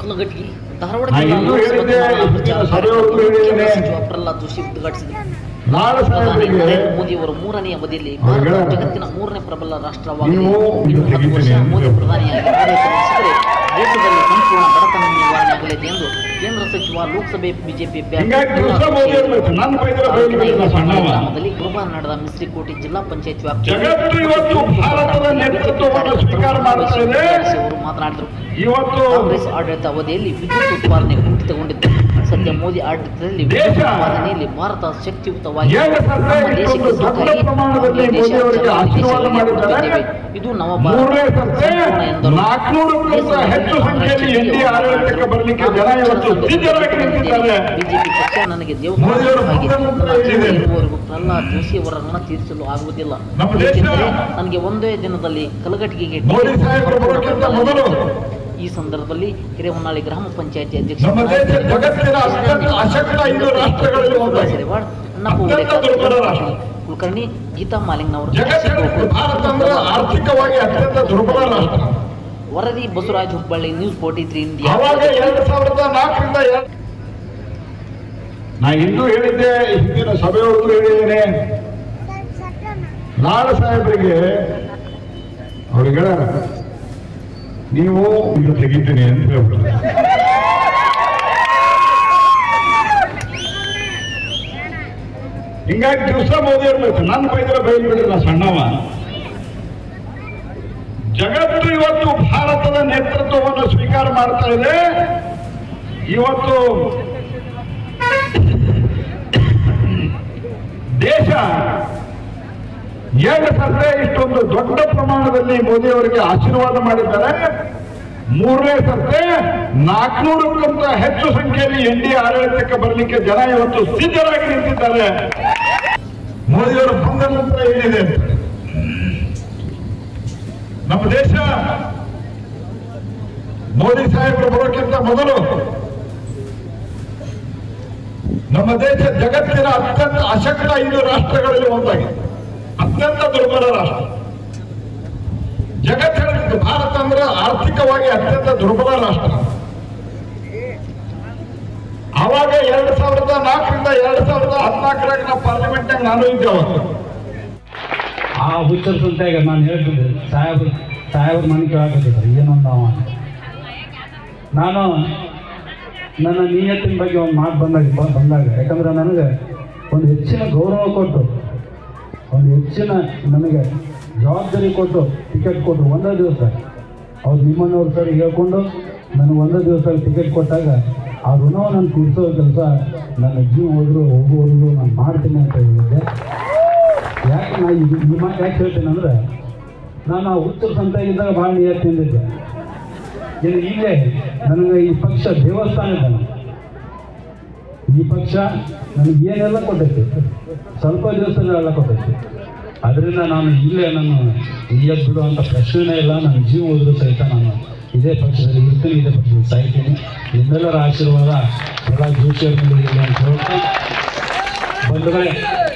ಕುಲಗಟ್ಟಿ ಧಾರವಾಡ ಜಿಲ್ಲಾ ಸಚಿವ ಪ್ರಹ್ಲಾದ್ ಜೋಶಿ ಉದ್ಘಾಟಿಸಿದರು. ಪ್ರಧಾನಿ ನರೇಂದ್ರ ಮೋದಿ ಅವರ 3ನೇ ಅವಧಿಯಲ್ಲಿ ಭಾರತ ಜಗತ್ತಿನ 3ನೇ ಪ್ರಬಲ ರಾಷ್ಟ್ರವಾಗಿದೆ. ಇನ್ನು 10 ವರ್ಷ ಮೋದಿ ಪ್ರಧಾನಿಯಾಗಿ ಆಡಳಿತ ನಡೆಸಿದರೆ ದೇಶದಲ್ಲಿ ಸಂಪೂರ್ಣ ಬಡತನ ನಿವಾರಣೆ ಆಗಲಿದೆ ಎಂದು ಕೇಂದ್ರ ಸಚಿವ ಲೋಕಸಭೆ ಬಿಜೆಪಿ ಗ್ರಾಮದಲ್ಲಿ ಗುರುವಾರ ನಡೆದ ಮಿಸ್ರಿಕೋಟೆ ಜಿಲ್ಲಾ ಪಂಚಾಯತ್ ವ್ಯಾಪ್ತಿಯ ಮಾತನಾಡಿದರು. ಕಾಂಗ್ರೆಸ್ ಆಡಳಿತ ಅವಧಿಯಲ್ಲಿ ವಿದ್ಯುತ್ ಉತ್ಪಾದನೆ ಕುಂಠಿತಗೊಂಡಿತ್ತು. ಸದ್ಯ ಮೋದಿ ಆಡಳಿತದಲ್ಲಿ ವಿದ್ಯುತ್ ಉತ್ಪಾದನೆಯಲ್ಲಿ ಭಾರತ ಶಕ್ತಿಯುತವಾಗಿ ನಮ್ಮ ದೇಶಕ್ಕೆ ಸಹಕಾರಿ ಇದು ನವಭಾರತ ಸಂಪೂರ್ಣ ಎಂದರು. ಬಿಜೆಪಿ ಪಕ್ಷ ನನಗೆ ದೇವಸ್ಥಾನವರೆಗೂ ಪ್ರಹ್ಲಾದ್ ಜೋಶಿ ಅವರ ಋಣ ತೀರಿಸಲು ಆಗುವುದಿಲ್ಲ, ಏಕೆಂದರೆ ನನಗೆ ಒಂದೇ ದಿನದಲ್ಲಿ ಕಲಘಟಗಿಗೆ ಈ ಸಂದರ್ಭದಲ್ಲಿ ಹಿರೇಹೊನ್ನಾಳಿ ಗ್ರಾಮ ಪಂಚಾಯತಿ ಅಧ್ಯಕ್ಷ ಕುಲಕರ್ಣಿ ಗೀತಾ ಮಾಲಿಂಗ್ನವರು ವರದಿ ಬಸವರಾಜ್ ಹುಬ್ಬಳ್ಳಿ, ನ್ಯೂಸ್ 43 ಇಂಡಿಯಾ. ನಾ ಇಂದು ಹೇಳಿದ್ದೆ, ಹಿಂದಿನ ಸಭೆಯೊಳಗೂ ಹೇಳಿದ್ದೇನೆ, ನಾಳೆ ಸಾಹೇಬರಿಗೆ ಅವ್ರಿಗೆ ಹೇಳ್ಯಾರ ನೀವು ಇದು ತೆಗಿತೀನಿ ಅಂತ ಹೇಳ್ಬಿಡ್ತಾರೆ. ಹಿಂಗಾಗಿ ದಿವಸ ಮೋದಿ ಇರ್ಬೇಕು. ನನ್ನ ಬೈದ್ರೆ ಬೈದ್ಬಿಡ್ರಿ, ನಾ ಸಣ್ಣವ. ಜಗತ್ತು ಇವತ್ತು ಭಾರತದ ನೇತೃತ್ವವನ್ನು ಸ್ವೀಕಾರ ಮಾಡ್ತಾ ಇದೆ. ಇವತ್ತು ದೇಶ 2 ಸರ್ತಿ ಇಷ್ಟೊಂದು ದೊಡ್ಡ ಪ್ರಮಾಣದಲ್ಲಿ ಮೋದಿ ಅವರಿಗೆ ಆಶೀರ್ವಾದ ಮಾಡಿದ್ದಾರೆ. 3ನೇ ಸರ್ತಿ 400ಕ್ಕಿಂತ ಹೆಚ್ಚು ಸಂಖ್ಯೆಯಲ್ಲಿ NDA ಆಡಳಿತಕ್ಕೆ ಬರಲಿಕ್ಕೆ ಜನ ಇವತ್ತು ಸಿದ್ಧರಾಗಿ ನಿಂತಿದ್ದಾರೆ. ಮೋದಿಯವರು ಬಂದ ನಂತರ ಏನಿದೆ ಅಂತ ನಮ್ಮ ದೇಶ ಮೋದಿ ಸಾಹೇಬರು ಬರೋಕ್ಕಿಂತ ಮೊದಲು ನಮ್ಮ ದೇಶ ಜಗತ್ತಿನ ಅತ್ಯಂತ ಅಶಕ್ತ 5 ರಾಷ್ಟ್ರಗಳಲ್ಲಿ ಒಂದಾಗಿದೆ. ಅತ್ಯಂತ ದುರ್ಬಲ ರಾಷ್ಟ್ರ ಜಗತ್ತು ಹೇಳಿದ್ದು. ಭಾರತ ಅಂದ್ರೆ ಆರ್ಥಿಕವಾಗಿ ಅತ್ಯಂತ ದುರ್ಬಲ ರಾಷ್ಟ್ರ. ಆವಾಗ 2004ರಿಂದ 2014 ನಾವು ಪಾರ್ಲಿಮೆಂಟ್ನಾಗ ನಾನು ಇದ್ದೇವೆ. ಆ ಹುಚ್ಚರ ಸಂತೆಯಾಗ ನಾನು ಹೇಳ್ತಿದ್ದೆ, ಸಾಹೇಬ್ರ ಮನೆ ಕೇಳಾಕತ್ತಿದ್ರು ಏನೊಂದು ನಾನು ನನ್ನ ನಿಯತ್ತಿನ ಬಗ್ಗೆ ಒಂದು ಮಾತು ಬಂದಾಗ ಯಾಕಂದ್ರೆ ನನಗೆ ಒಂದು ಹೆಚ್ಚಿನ ಗೌರವ ಕೊಟ್ಟು, ಒಂದು ಹೆಚ್ಚಿನ ನನಗೆ ಜವಾಬ್ದಾರಿ ಕೊಟ್ಟು ಟಿಕೆಟ್ ಕೊಟ್ಟರು. ಒಂದೇ ದಿವಸ ಅವ್ರು ನಿಮ್ಮನ್ನವ್ರು ಸರಿ ಹೇಳ್ಕೊಂಡು ನನಗೆ ಒಂದೇ ದಿವಸ ಟಿಕೆಟ್ ಕೊಟ್ಟಾಗ ಆ ಋಣವ ನಾನು ತೀರಿಸೋ ಕೆಲಸ ನನ್ನ ಜೀವ ಹೋಗುವವರೆಗೂ ನಾನು ಮಾಡ್ತೀನಿ ಅಂತ ಹೇಳಿದ್ದೆ. ಯಾಕೆ ನಾ ಈ ಮಾತು ಯಾಕೆ ಹೇಳ್ತೇನೆ ಅಂದರೆ, ನಾನು ಆ ಉತ್ತರ ಸಂತೆಯಾಗಿದ್ದಾಗ ಭಾಳ ನಿಯತ್ತಿಂದಿದ್ದೆ. ಇಲ್ಲೇ ನನಗೆ ಈ ಪಕ್ಷ ದೇವಸ್ಥಾನ ಇದ್ದಾನೆ. ಈ ಪಕ್ಷ ನನಗೆ ಏನೆಲ್ಲ ಕೊಟ್ಟೈತಿ, ಸ್ವಲ್ಪ ದಿವಸಗಳೆಲ್ಲ ಕೊಟ್ಟೈತಿ. ಅದರಿಂದ ನಾನು ಇಲ್ಲೇ ನಾನು ಇಲ್ಲೇ ಬಿಡುವಂಥ ಪ್ರಶ್ನೆನೇ ಇಲ್ಲ. ನನ್ನ ಜೀವ ಹೋದ್ರೂ ಸಹಿತ ನಾನು ಇದೇ ಪಕ್ಷದಲ್ಲಿ ಇರ್ತೀನಿ, ಇದೇ ಪಕ್ಷದಲ್ಲಿ ಸಾಯ್ತೀನಿ. ನಿಮ್ಮೆಲ್ಲರ ಆಶೀರ್ವಾದ ಪ್ರಹ್ಲಾದ್ ಜೋಶಿ ಅವರ ಮೇಲೆ ಇರಲಿ ಅಂತ ಹೇಳ್ತಾ ಬಂಧುಗಳೇ,